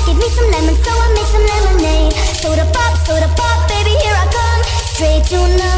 give me some lemon, so I make some lemonade. Soda pop, baby, here I come. Straight to